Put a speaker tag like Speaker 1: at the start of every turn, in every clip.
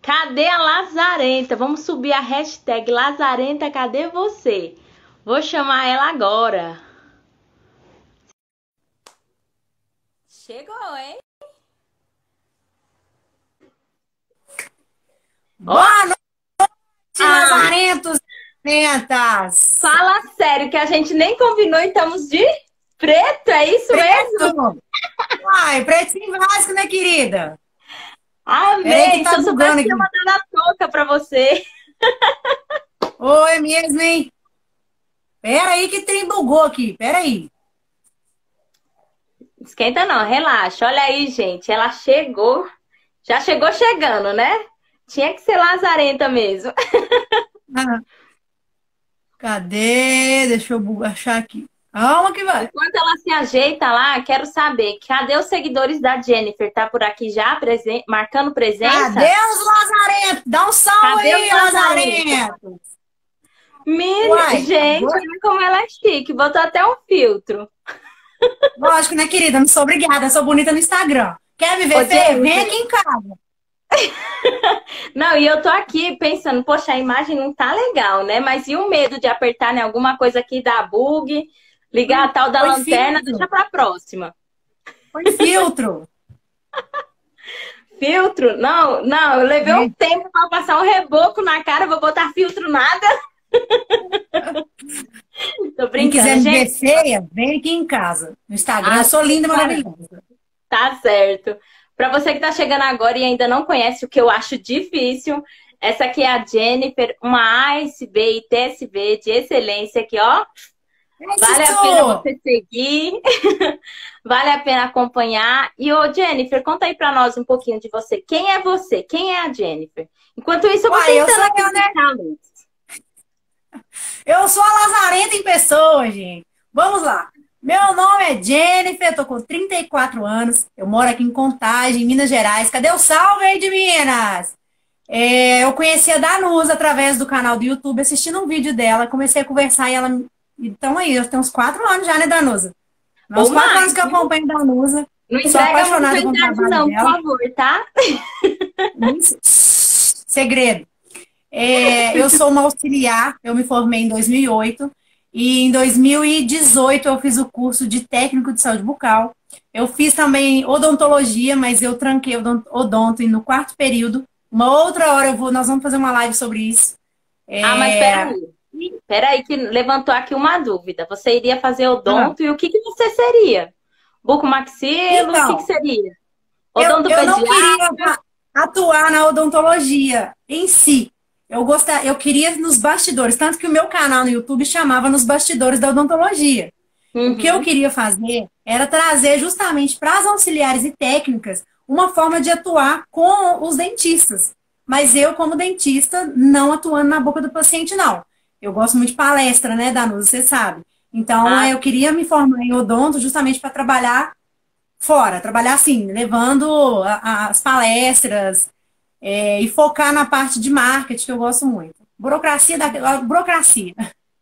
Speaker 1: Cadê a Lazarenta? Vamos subir a hashtag Lazarenta, cadê você? Vou chamar ela agora. Chegou, hein?
Speaker 2: Boa noite,
Speaker 1: Ah,
Speaker 2: Lazarentos e Lazarentas!
Speaker 1: fala sério que a gente nem combinou e estamos de preto, é isso mesmo?
Speaker 2: Preto! Ai, pretinho básico, né, querida? Peraí que
Speaker 1: Amei! Se
Speaker 2: tá
Speaker 1: eu soubesse
Speaker 2: bugando
Speaker 1: que ia
Speaker 2: aqui.
Speaker 1: mandar a touca pra você.
Speaker 2: Oi, é mesmo, hein? Peraí que trem bugou aqui, peraí.
Speaker 1: Esquenta não, relaxa. Olha aí, gente. Ela chegou. Já chegou chegando, né? Tinha que ser lazarenta mesmo.
Speaker 2: Ah, cadê? Deixa eu achar aqui. Calma que vai.
Speaker 1: Enquanto ela se ajeita lá, quero saber, cadê os seguidores da Jennifer? Tá por aqui já, marcando
Speaker 2: Cadê
Speaker 1: presença?
Speaker 2: os Lazarentos? Dá um salve
Speaker 1: Cadê os
Speaker 2: aí,
Speaker 1: lazarentos?
Speaker 2: Lazarentos! Uai,
Speaker 1: Gente, olha como ela é chique. Botou até um filtro.
Speaker 2: lógico, né, querida? Não sou obrigada, sou bonita no Instagram. Quer me
Speaker 1: Ô,
Speaker 2: ver feia? Vem
Speaker 1: Jennifer.
Speaker 2: aqui em casa.
Speaker 1: Não, e eu tô aqui pensando, poxa, a imagem não tá legal, né? Mas e o medo de apertar em alguma coisa aqui, dar bug, ligar a tal da
Speaker 2: Põe
Speaker 1: lanterna, deixa
Speaker 2: filtro,
Speaker 1: pra próxima.
Speaker 2: põe filtro.
Speaker 1: Filtro? Não, não, eu levei um tempo pra passar um reboco na cara, vou botar filtro nada. Tô
Speaker 2: Quem quiser
Speaker 1: brincando,
Speaker 2: me ver
Speaker 1: gente.
Speaker 2: feia, vem aqui em casa. No Instagram, eu
Speaker 1: Ah,
Speaker 2: sou linda e
Speaker 1: cara,
Speaker 2: maravilhosa.
Speaker 1: tá certo. Pra você que tá chegando agora e ainda não conhece, o que eu acho difícil, essa aqui é a Jennifer, uma ASB e TSB de excelência aqui, ó.
Speaker 2: É
Speaker 1: Vale a pena
Speaker 2: isso!
Speaker 1: você seguir, vale a pena acompanhar. E, ô, Jennifer, conta aí pra nós um pouquinho de você. Quem é você? Quem é a Jennifer? Enquanto isso, eu vou
Speaker 2: Uai, eu
Speaker 1: tentando
Speaker 2: sou
Speaker 1: aqui
Speaker 2: eu, né?
Speaker 1: aumentar a luz.
Speaker 2: Eu sou a Lazarenta em pessoa, gente. Vamos lá. Meu nome é Jennifer, tô com 34 anos. Eu moro aqui em Contagem, Minas Gerais. Cadê o salve aí de Minas? Eu conheci a Danusa através do canal do YouTube, assistindo um vídeo dela. Comecei a conversar e ela. Então aí, eu tenho uns 4 anos já, né, Danusa? Uns
Speaker 1: Ou
Speaker 2: 4 anos
Speaker 1: mais,
Speaker 2: que eu
Speaker 1: viu?
Speaker 2: acompanho a Danusa.
Speaker 1: Não
Speaker 2: Sou
Speaker 1: entrega muito a
Speaker 2: apaixonada com o
Speaker 1: idade,
Speaker 2: trabalho
Speaker 1: não, por
Speaker 2: dela.
Speaker 1: favor, tá?
Speaker 2: Isso. Segredo. Eu sou uma auxiliar, eu me formei em 2008 e em 2018 eu fiz o curso de técnico de saúde bucal. Eu fiz também odontologia, mas eu tranquei odonto e no quarto período. Uma outra hora nós vamos fazer uma live sobre isso.
Speaker 1: Ah, mas
Speaker 2: É,
Speaker 1: peraí, que levantou aqui uma dúvida. Você iria fazer
Speaker 2: ah,
Speaker 1: odonto e o que que você seria? Bucomaxilo, o que que
Speaker 2: então,
Speaker 1: seria?
Speaker 2: eu não queria
Speaker 1: Odontopediatra?
Speaker 2: atuar na odontologia em si. Eu queria nos bastidores, tanto que o meu canal no YouTube chamava Nos Bastidores da Odontologia. O que eu
Speaker 1: Uhum.
Speaker 2: queria fazer era trazer justamente para as auxiliares e técnicas uma forma de atuar com os dentistas. Mas eu, como dentista, não atuando na boca do paciente, não. Eu gosto muito de palestra, né, Danusa, você sabe. Então,
Speaker 1: Ah,
Speaker 2: eu queria me formar em odonto justamente para trabalhar fora, trabalhar assim, levando as palestras e focar na parte de marketing, que eu gosto muito. Burocracia.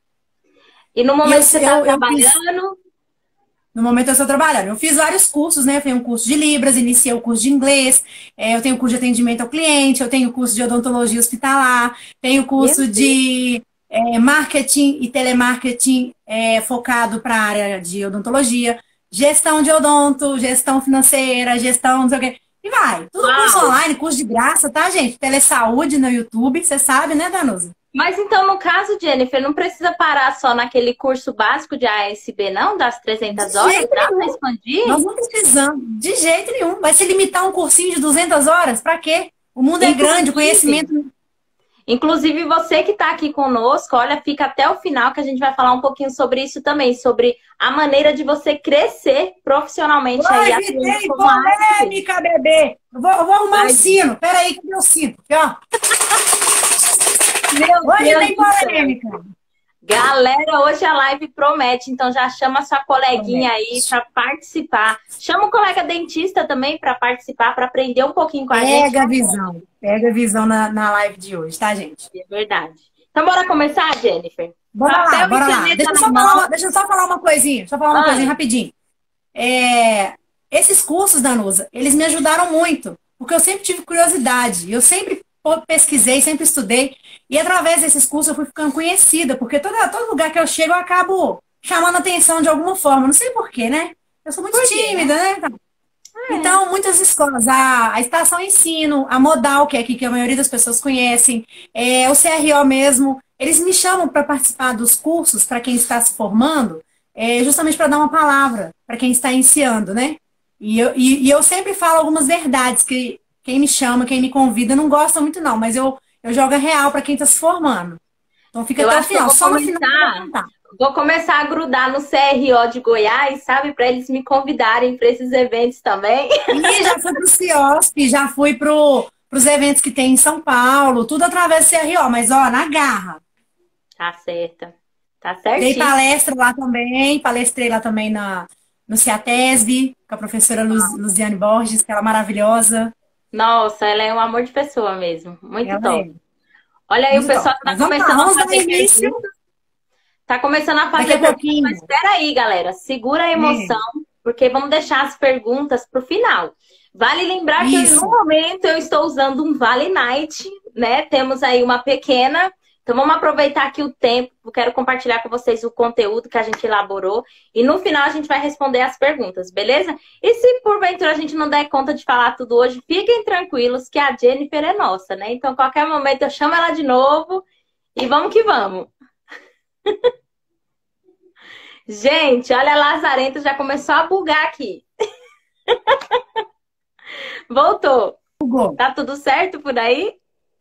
Speaker 1: e no
Speaker 2: E
Speaker 1: momento que você está
Speaker 2: eu fiz.
Speaker 1: trabalhando,
Speaker 2: No momento eu estou trabalhando. Eu fiz vários cursos, né? Eu tenho um curso de Libras, iniciei o curso de inglês, eu tenho curso de atendimento ao cliente, eu tenho curso de odontologia hospitalar, tenho
Speaker 1: meu
Speaker 2: curso
Speaker 1: Deus.
Speaker 2: de marketing e telemarketing focado para a área de odontologia, gestão de odonto, gestão financeira, gestão, não sei o quê. E vai. Tudo curso
Speaker 1: Uau!
Speaker 2: online, curso de graça, tá, gente? Telesaúde no YouTube, você sabe, né, Danusa?
Speaker 1: Mas então, no caso, Jennifer, não precisa parar só naquele curso básico de ASB, não? Das
Speaker 2: De
Speaker 1: 300 horas?
Speaker 2: jeito
Speaker 1: Dá para
Speaker 2: nenhum.
Speaker 1: expandir?
Speaker 2: Nós não precisamos, de jeito nenhum. Vai se limitar a um cursinho de 200 horas? Para quê? O mundo é grande, o
Speaker 1: Inclusive,
Speaker 2: conhecimento.
Speaker 1: inclusive você que está aqui conosco, olha, fica até o final que a gente vai falar um pouquinho sobre isso também, sobre a maneira de você crescer profissionalmente aí,
Speaker 2: Hoje
Speaker 1: atuando
Speaker 2: tem
Speaker 1: como ASB.
Speaker 2: polêmica, bebê. Eu vou arrumar um
Speaker 1: Ai,
Speaker 2: sino. Peraí, cadê o sino? Aqui, ó.
Speaker 1: meu
Speaker 2: Hoje
Speaker 1: Deus
Speaker 2: tem
Speaker 1: do céu.
Speaker 2: polêmica.
Speaker 1: Galera, hoje a live promete, então já chama a sua coleguinha aí para participar. Chama o colega dentista também para participar, para aprender um pouquinho com a gente.
Speaker 2: Pega a visão. Pega a visão na live de hoje, tá, gente?
Speaker 1: É verdade. Então, bora começar, Jennifer?
Speaker 2: Bora lá,
Speaker 1: Papel e
Speaker 2: bora lá.
Speaker 1: caneta na mão.
Speaker 2: Deixa eu só falar uma coisinha. Deixa eu falar uma
Speaker 1: Ah,
Speaker 2: coisinha rapidinho. Esses cursos, Danusa, eles me ajudaram muito, porque eu sempre tive curiosidade. Eu sempre pesquisei, sempre estudei. E através desses cursos eu fui ficando conhecida, porque todo lugar que eu chego eu acabo chamando atenção de alguma forma. Não sei por quê, né? Eu sou muito
Speaker 1: Por quê, né?
Speaker 2: tímida, né?
Speaker 1: É.
Speaker 2: Então, muitas escolas, a Estação Ensino, a Modal, que é aqui que a maioria das pessoas conhecem, o CRO mesmo, eles me chamam para participar dos cursos para quem está se formando, justamente para dar uma palavra para quem está iniciando, né? E eu sempre falo algumas verdades que quem me chama, quem me convida, não gosta muito não, mas eu jogo a real para quem está se formando. Então fica
Speaker 1: Eu
Speaker 2: até o
Speaker 1: acho que eu
Speaker 2: final, só no final que eu vou contar.
Speaker 1: vou começar a grudar no CRO de Goiás, sabe? Para eles me convidarem para esses eventos também.
Speaker 2: E já fui para o CIOSP, já fui para os eventos que tem em São Paulo, tudo através do CRO, mas ó, na garra.
Speaker 1: Tá certa. Tá
Speaker 2: Dei
Speaker 1: certíssimo.
Speaker 2: palestra lá também, palestrei lá também no CIATESB, com a professora Luziane Borges, que ela é maravilhosa.
Speaker 1: Nossa, ela é um amor de pessoa mesmo. Muito
Speaker 2: Ela
Speaker 1: top.
Speaker 2: é
Speaker 1: Olha aí, o
Speaker 2: muito top.
Speaker 1: pessoal tá
Speaker 2: Mas vamos lá,
Speaker 1: começando a
Speaker 2: vamos dar
Speaker 1: fazer
Speaker 2: início
Speaker 1: perguntas. Tá começando a
Speaker 2: daqui
Speaker 1: fazer
Speaker 2: a
Speaker 1: perguntas, mas
Speaker 2: pouquinho.
Speaker 1: espera aí, galera. Segura a
Speaker 2: É,
Speaker 1: emoção, porque vamos deixar as perguntas para o final. Vale lembrar que no
Speaker 2: isso.
Speaker 1: momento eu estou usando um Vale Night, né? Temos aí uma pequena. Então vamos aproveitar aqui o tempo. Eu quero compartilhar com vocês o conteúdo que a gente elaborou. E no final a gente vai responder as perguntas, beleza? E se porventura a gente não der conta de falar tudo hoje, fiquem tranquilos que a Jennifer é nossa, né? Então, a qualquer momento eu chamo ela de novo e vamos que vamos. Gente, olha, a Lazarenta já começou a bugar aqui. Voltou.
Speaker 2: Hugo,
Speaker 1: Tá tudo certo por aí?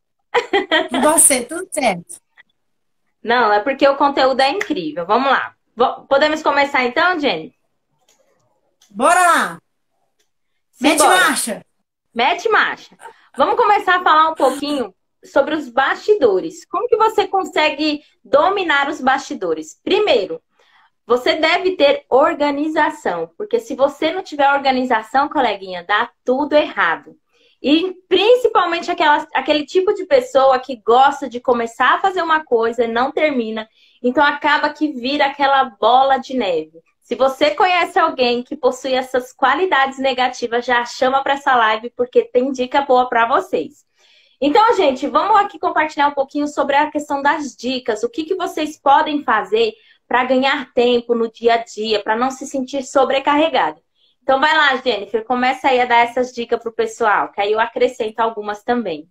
Speaker 2: tudo certo.
Speaker 1: Não, é porque o conteúdo é incrível. Vamos lá. Podemos começar então, Jenny?
Speaker 2: Bora lá. Mete
Speaker 1: Simbora.
Speaker 2: marcha.
Speaker 1: Mete marcha. Vamos começar a falar um pouquinho sobre os bastidores. Como que você consegue dominar os bastidores? Primeiro, você deve ter organização, porque se você não tiver organização, coleguinha, dá tudo errado. E principalmente aquele tipo de pessoa que gosta de começar a fazer uma coisa e não termina, então acaba que vira aquela bola de neve. Se você conhece alguém que possui essas qualidades negativas, já chama para essa live porque tem dica boa para vocês. Então, gente, vamos aqui compartilhar um pouquinho sobre a questão das dicas. O que vocês podem fazer para ganhar tempo no dia a dia, para não se sentir sobrecarregado. Então, vai lá, Jennifer, começa aí a dar essas dicas para o pessoal, que aí eu acrescento algumas também.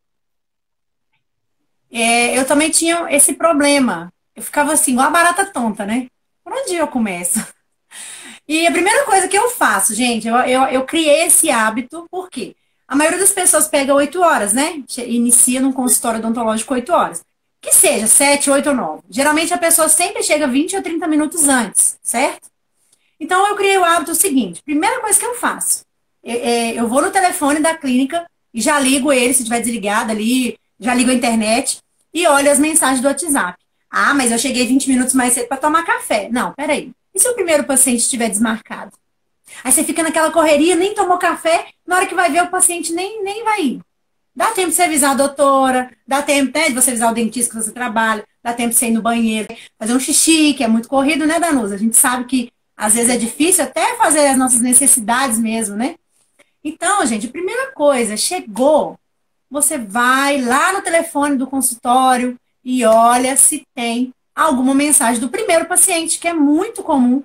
Speaker 2: Eu também tinha esse problema. Eu ficava assim, igual a barata tonta, né? Por onde eu começo? E a primeira coisa que eu faço, gente, eu criei esse hábito, por quê? A maioria das pessoas pega 8 horas, né? Inicia num consultório odontológico 8 horas. Que seja 7, 8 ou 9. Geralmente a pessoa sempre chega 20 ou 30 minutos antes, certo? Então eu criei o hábito seguinte: primeira coisa que eu faço, eu vou no telefone da clínica e já ligo ele, se estiver desligado ali, já ligo a internet e olho as mensagens do WhatsApp. Ah, mas eu cheguei 20 minutos mais cedo para tomar café. Não, peraí. E se o primeiro paciente estiver desmarcado? Aí você fica naquela correria, nem tomou café, na hora que vai ver o paciente nem vai ir. Dá tempo de você avisar a doutora, dá tempo, né, de você avisar o dentista que você trabalha, dá tempo de você ir no banheiro, fazer um xixi, que é muito corrido, né, Danusa? A gente sabe que às vezes é difícil até fazer as nossas necessidades mesmo, né? Então, gente, a primeira coisa, chegou, você vai lá no telefone do consultório e olha se tem alguma mensagem do primeiro paciente, que é muito comum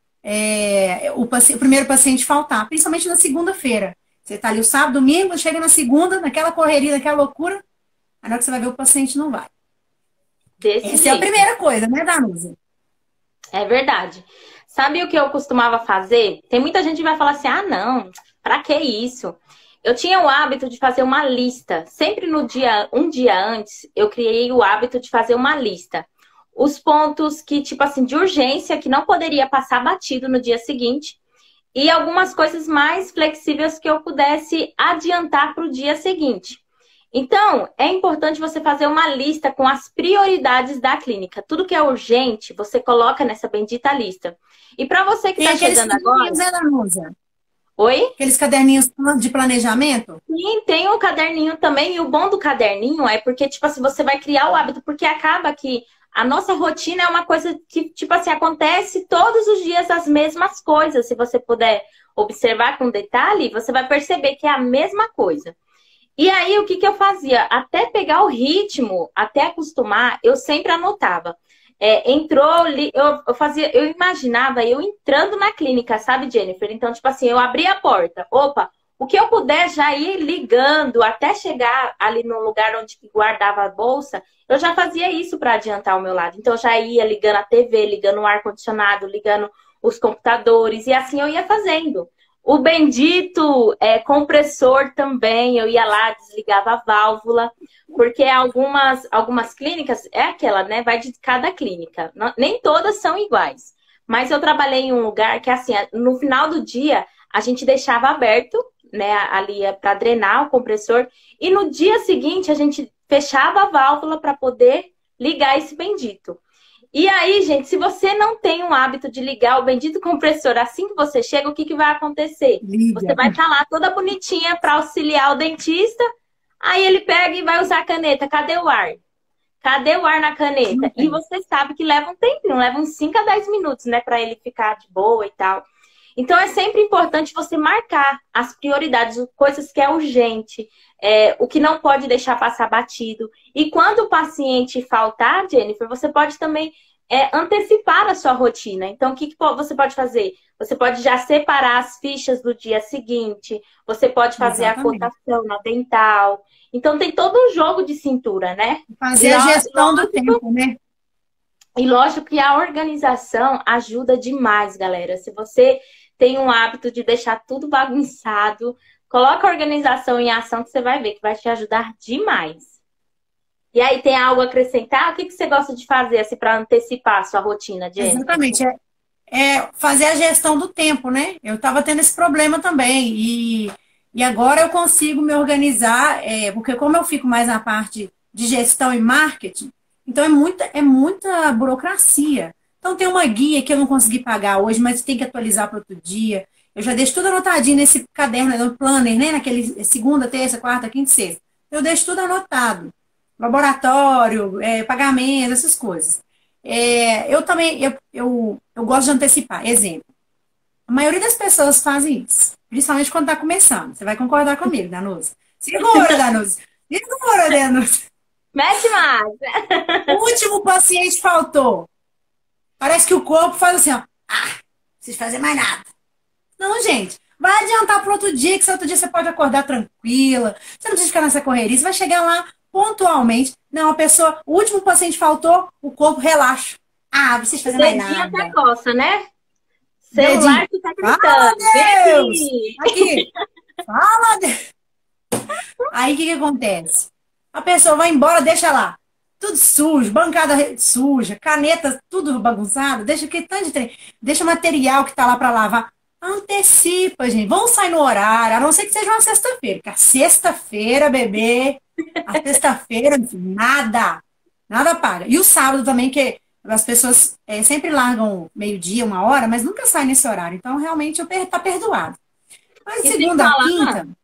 Speaker 2: o primeiro paciente faltar, principalmente na segunda-feira. Você está ali o sábado, domingo, chega na segunda, naquela correria, naquela loucura, aí na hora que você vai ver o paciente não vai.
Speaker 1: Desse
Speaker 2: Essa é a
Speaker 1: jeito.
Speaker 2: primeira coisa, né, Danusa?
Speaker 1: É verdade. Sabe o que eu costumava fazer? Tem muita gente que vai falar assim, ah, não, pra que isso? Eu tinha o hábito de fazer uma lista. Sempre no dia, um dia antes, eu criei o hábito de fazer uma lista. Os pontos que, tipo assim, de urgência, que não poderia passar batido no dia seguinte. E algumas coisas mais flexíveis que eu pudesse adiantar para o dia seguinte. Então, é importante você fazer uma lista com as prioridades da clínica. Tudo que é urgente, você coloca nessa bendita lista. E para você que
Speaker 2: Tem
Speaker 1: está
Speaker 2: aqueles
Speaker 1: chegando agora...
Speaker 2: caderninhos, né, Danusa?
Speaker 1: Oi?
Speaker 2: Aqueles caderninhos de planejamento.
Speaker 1: Sim, tem o caderninho também. E o bom do caderninho é porque, tipo assim, você vai criar o hábito. Porque acaba que a nossa rotina é uma coisa que, tipo assim, acontece todos os dias as mesmas coisas. Se você puder observar com detalhe, você vai perceber que é a mesma coisa. E aí, o que que eu fazia? Até pegar o ritmo, até acostumar, eu sempre anotava. Eu fazia, eu imaginava eu entrando na clínica, sabe, Jennifer? Então, tipo assim, eu abria a porta, opa, o que eu puder já ir ligando até chegar ali no lugar onde guardava a bolsa, eu já fazia isso para adiantar o meu lado. Então, eu já ia ligando a TV, ligando o ar-condicionado, ligando os computadores, e assim eu ia fazendo. O bendito compressor também, eu ia lá, desligava a válvula, porque algumas clínicas, é aquela, né? Vai de cada clínica. Nem todas são iguais. Mas eu trabalhei em um lugar que, assim, no final do dia, a gente deixava aberto, né? Ali para drenar o compressor. E no dia seguinte, a gente fechava a válvula para poder ligar esse bendito. E aí, gente, se você não tem o hábito de ligar o bendito compressor assim que você chega, o que que vai acontecer? Você
Speaker 2: Liga.
Speaker 1: vai estar lá toda bonitinha para auxiliar o dentista, aí ele pega e vai usar a caneta. Cadê o ar? Cadê o ar na
Speaker 2: Não
Speaker 1: caneta? E
Speaker 2: tem.
Speaker 1: você sabe que leva um tempinho, leva uns 5 a 10 minutos, né, para ele ficar de boa e tal. Então é sempre importante você marcar as prioridades, coisas que é urgente, o que não pode deixar passar batido. E quando o paciente faltar, Jennifer, você pode também antecipar a sua rotina. Então, o que você pode fazer? Você pode já separar as fichas do dia seguinte, você pode fazer a
Speaker 2: Exatamente.
Speaker 1: cotação na dental. Então, tem todo um jogo de cintura, né? E
Speaker 2: Fazer a gestão do tempo, né?
Speaker 1: e lógico que a organização ajuda demais, galera. Se você tem um hábito de deixar tudo bagunçado, coloca a organização em ação que você vai ver que vai te ajudar demais. E aí, tem algo a acrescentar? O que que você gosta de fazer assim, para antecipar a sua rotina, Jennifer?
Speaker 2: Exatamente. É fazer a gestão do tempo, né? Eu estava tendo esse problema também. E agora eu consigo me organizar, porque como eu fico mais na parte de gestão e marketing, então é muita burocracia. Então tem uma guia que eu não consegui pagar hoje, mas tem que atualizar para outro dia. Eu já deixo tudo anotadinho nesse caderno, no planner, né? Naquele segunda, terça, quarta, quinta e sexta. Eu deixo tudo anotado. Laboratório, pagamento, essas coisas. Eu também, eu gosto de antecipar. Exemplo, a maioria das pessoas fazem isso, principalmente quando está começando. Você vai concordar comigo, Danusa? Segura, Danusa. Segura, Danusa.
Speaker 1: Mete mais!
Speaker 2: O último paciente faltou. Parece que o corpo faz assim, ó. Ah, não precisa fazer mais nada. Não, gente. Vai adiantar para outro dia, que esse outro dia você pode acordar tranquila. Você não precisa ficar nessa correria. Você vai chegar lá pontualmente. Não, a pessoa, o último paciente faltou, o corpo relaxa. Ah, não precisa fazer mais
Speaker 1: Dedinho até
Speaker 2: nada.
Speaker 1: coça, né?
Speaker 2: Dedinho.
Speaker 1: Celular que tá
Speaker 2: Fala,
Speaker 1: gritando. Vem
Speaker 2: Deus!
Speaker 1: aqui!
Speaker 2: Aqui. Fala, Deus! Aí o que que acontece? A pessoa vai embora, deixa lá. Tudo sujo, bancada suja, caneta tudo bagunçado, deixa que tanto de trem. Deixa material que tá lá para lavar. Antecipa, gente. Vamos sair no horário, a não ser que seja uma sexta-feira. Porque a sexta-feira, bebê, a sexta-feira, nada. Nada paga. E o sábado também, que as pessoas sempre largam meio-dia, 1 hora, mas nunca saem nesse horário. Então, realmente, tá perdoado. Mas de
Speaker 1: E sem
Speaker 2: segunda a
Speaker 1: falar
Speaker 2: quinta,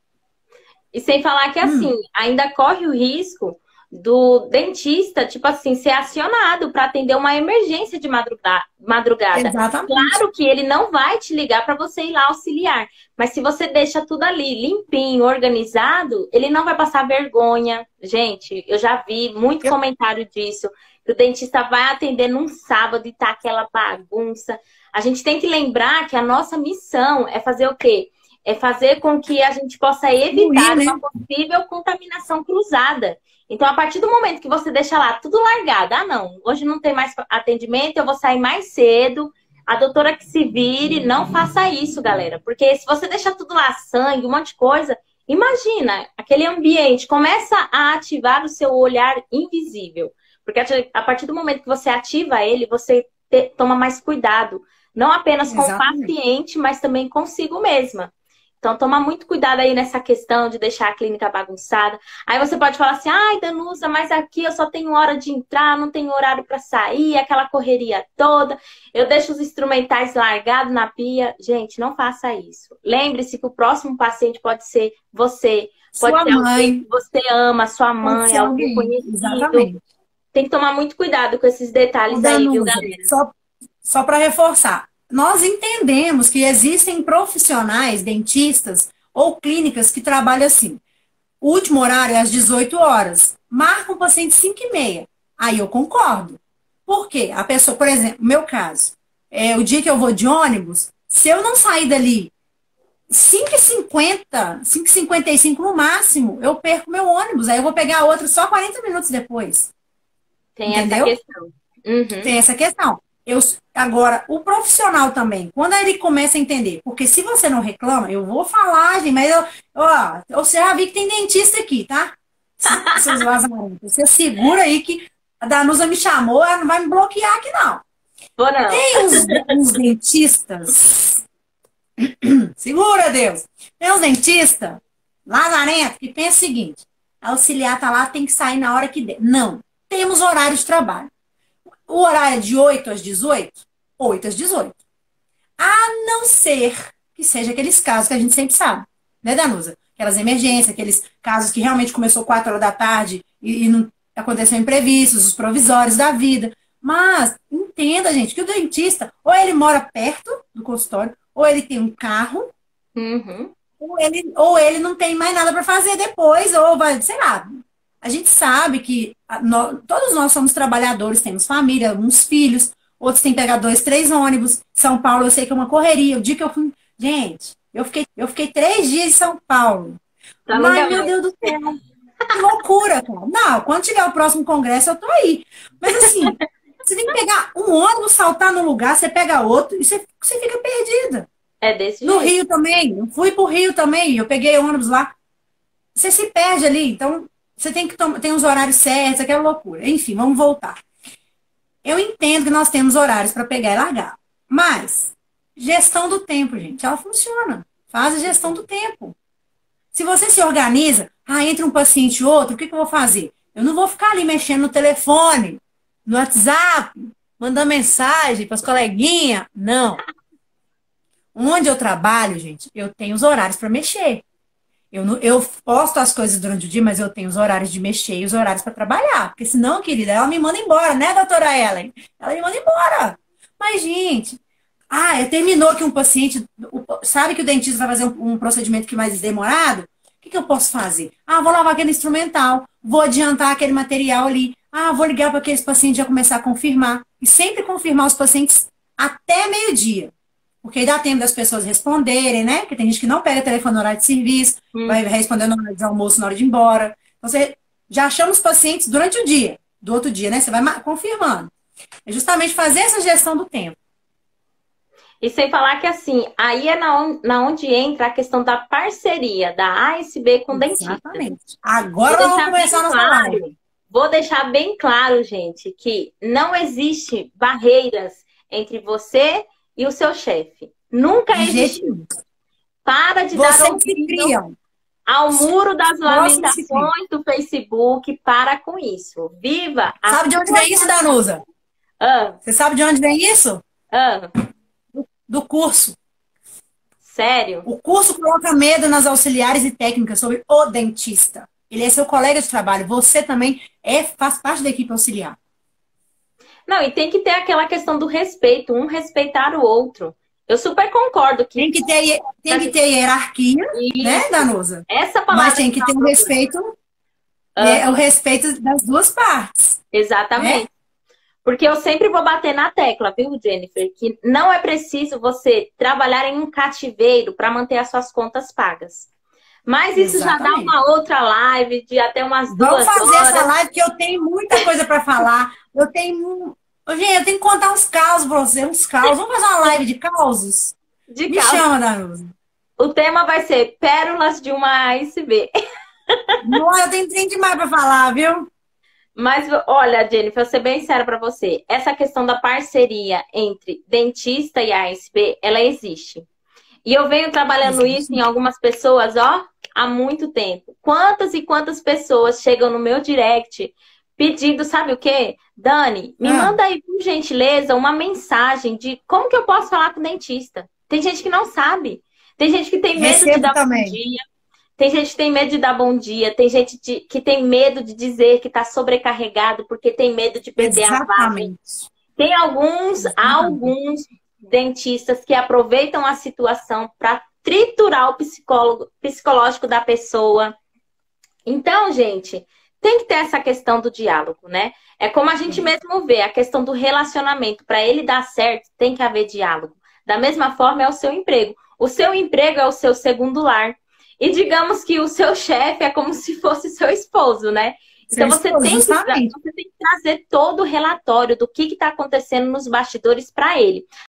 Speaker 1: E sem falar que, assim, ainda corre o risco do dentista, tipo assim, ser acionado para atender uma emergência de madrugada.
Speaker 2: exatamente.
Speaker 1: Claro que ele não vai te ligar para você ir lá auxiliar, mas se você deixa tudo ali limpinho, organizado, ele não vai passar vergonha. Gente, eu já vi muito
Speaker 2: Eu,
Speaker 1: comentário disso, que o dentista vai atender num sábado e tá aquela bagunça. A gente tem que lembrar que a nossa missão é fazer o quê? É fazer com que a gente possa
Speaker 2: fluir,
Speaker 1: evitar
Speaker 2: né?
Speaker 1: uma possível contaminação cruzada. Então, a partir do momento que você deixa lá tudo largado, ah, não, hoje não tem mais atendimento, eu vou sair mais cedo, a doutora que se vire, não faça isso, galera. Porque se você deixar tudo lá, sangue, um monte de coisa, imagina, aquele ambiente começa a ativar o seu olhar invisível. Porque a partir do momento que você ativa ele, você toma mais cuidado. Não apenas com o
Speaker 2: Exatamente.
Speaker 1: paciente, mas também consigo mesma. Então, toma muito cuidado aí nessa questão de deixar a clínica bagunçada. Aí você pode falar assim, ai, Danusa, mas aqui eu só tenho hora de entrar, não tenho horário para sair, aquela correria toda. Eu deixo os instrumentais largados na pia. Gente, não faça isso. Lembre-se que o próximo paciente pode ser você, pode
Speaker 2: Sua
Speaker 1: ser alguém que
Speaker 2: mãe,
Speaker 1: você ama, sua
Speaker 2: pode
Speaker 1: mãe,
Speaker 2: ser
Speaker 1: alguém
Speaker 2: alguém.
Speaker 1: conhecido.
Speaker 2: Exatamente.
Speaker 1: Tem que tomar muito cuidado com esses
Speaker 2: Ô,
Speaker 1: detalhes aí, viu,
Speaker 2: Danusa,
Speaker 1: galera?
Speaker 2: só para reforçar, nós entendemos que existem profissionais, dentistas ou clínicas que trabalham assim. o último horário é às 18 horas. Marca um paciente 5h30. Aí eu concordo. Por quê? A pessoa, por exemplo, no meu caso, o dia que eu vou de ônibus, se eu não sair dali 5h50, 5h55 no máximo, eu perco meu ônibus. Aí eu vou pegar outro só 40 minutos depois.
Speaker 1: Tem
Speaker 2: Entendeu?
Speaker 1: essa questão. Uhum.
Speaker 2: Tem essa questão. Agora, o profissional também, quando ele começa a entender, porque se você não reclama, eu vou falar, gente, mas você já vi que tem dentista aqui, tá? Seus vazamentos. Você segura aí que a Danusa me chamou, ela não vai me bloquear aqui, não.
Speaker 1: Vou não.
Speaker 2: Tem uns dentistas. Segura, Deus! Tem uns dentistas lazarento que pensa o seguinte: a auxiliar tá lá, tem que sair na hora que der. Não. Temos horário de trabalho. O horário é de 8 às 18? 8 às 18. A não ser que seja aqueles casos que a gente sempre sabe, né, Danusa? Aquelas emergências, aqueles casos que realmente começou 4 horas da tarde e não aconteceu imprevistos, os provisórios da vida. Mas entenda, gente, que o dentista, ou ele mora perto do consultório, ou ele tem um carro,
Speaker 1: Uhum.
Speaker 2: ou ele não tem mais nada para fazer depois, ou vai, sei lá. A gente sabe que todos nós somos trabalhadores, temos família, uns filhos, outros têm que pegar 2, 3 ônibus. São Paulo, eu sei que é uma correria. O dia que eu fui. Gente, eu fiquei 3 dias em São Paulo.
Speaker 1: Tá,
Speaker 2: mas, meu Deus do céu, que loucura, cara. Não, quando tiver o próximo congresso, eu tô aí. Mas assim, você tem que pegar um ônibus, saltar num lugar, você pega outro e você fica perdida.
Speaker 1: É desse
Speaker 2: No
Speaker 1: jeito.
Speaker 2: Rio também, eu fui pro Rio também, eu peguei ônibus lá. Você se perde ali, então você tem que ter os horários certos, aquela loucura. Enfim, vamos voltar. Eu entendo que nós temos horários para pegar e largar, mas gestão do tempo, gente, ela funciona. Faz a gestão do tempo. Se você se organiza, entre um paciente e outro, o que eu vou fazer? Eu não vou ficar ali mexendo no telefone, no WhatsApp, mandando mensagem para as coleguinhas. Não. Onde eu trabalho, gente, eu tenho os horários para mexer. Eu posto as coisas durante o dia, mas eu tenho os horários de mexer e os horários para trabalhar. Porque senão, querida, ela me manda embora, né, doutora Ellen? Ela me manda embora. Mas, gente, terminou que um paciente, sabe que o dentista vai fazer um procedimento que é mais demorado? O que eu posso fazer? Vou lavar aquele instrumental, vou adiantar aquele material ali. Vou ligar para aqueles pacientes já começar a confirmar. E sempre confirmar os pacientes até meio-dia. Porque aí dá tempo das pessoas responderem, né? Porque tem gente que não pega telefone no horário de serviço, vai responder no horário de almoço, na hora de ir embora. Então, você já chama os pacientes durante o dia. Do outro dia, né? Você vai confirmando. É justamente fazer essa gestão do tempo.
Speaker 1: E sem falar que, assim, aí é na onde entra a questão da parceria da ASB com o dentista.
Speaker 2: Exatamente. Agora vamos começar a nossa live.
Speaker 1: Vou deixar bem claro, gente, que não existe barreiras entre você e o seu chefe. Nunca existiu. Para de dar ouvido ao muro das lamentações do Facebook. Para com isso. Viva!
Speaker 2: Sabe de onde vem isso, Danusa? Você sabe de onde vem isso? Do curso.
Speaker 1: Sério?
Speaker 2: O curso coloca medo nas auxiliares e técnicas sobre o dentista. Ele é seu colega de trabalho. Você também faz parte da equipe auxiliar.
Speaker 1: Não, e tem que ter aquela questão do respeito, um respeitar o outro. Eu super concordo que...
Speaker 2: Tem que ter hierarquia, né, Danusa?
Speaker 1: Essa palavra...
Speaker 2: Mas tem que ter o respeito, o respeito das duas partes.
Speaker 1: Exatamente. Né? Porque eu sempre vou bater na tecla, viu, Jennifer? Que não é preciso você trabalhar em um cativeiro para manter as suas contas pagas. Mas isso já dá uma outra live de até umas 2 horas.
Speaker 2: Vamos fazer essa live que eu tenho muita coisa para falar. Gente, eu tenho que contar uns causos para você, uns causos. Vamos fazer uma live de causos? Me chama, Danusa.
Speaker 1: O tema vai ser Pérolas de uma ASB.
Speaker 2: Não, eu tenho demais para falar, viu?
Speaker 1: Mas, olha, Jennifer, vou ser bem séria para você. Essa questão da parceria entre dentista e ASB, ela existe. E eu venho trabalhando isso em algumas pessoas, há muito tempo. Quantas e quantas pessoas chegam no meu direct pedindo, sabe o quê? Dani, me manda aí, por gentileza, uma mensagem de como que eu posso falar com o dentista. Tem gente que não sabe. Tem gente que tem medo de dar bom dia. Tem gente que tem medo de dar bom dia. Tem gente que tem medo de dizer que está sobrecarregado porque tem medo de perder a vaga. Tem alguns dentistas que aproveitam a situação para triturar o psicológico da pessoa. Então, gente, tem que ter essa questão do diálogo, né? É como a gente mesmo vê, a questão do relacionamento. Para ele dar certo, tem que haver diálogo. Da mesma forma, é o seu emprego. O seu emprego é o seu segundo lar. E digamos que o seu chefe é como se fosse seu esposo, né?
Speaker 2: Seu
Speaker 1: Então
Speaker 2: esposo, justamente.
Speaker 1: você tem que trazer todo o relatório do que está acontecendo nos bastidores para ele.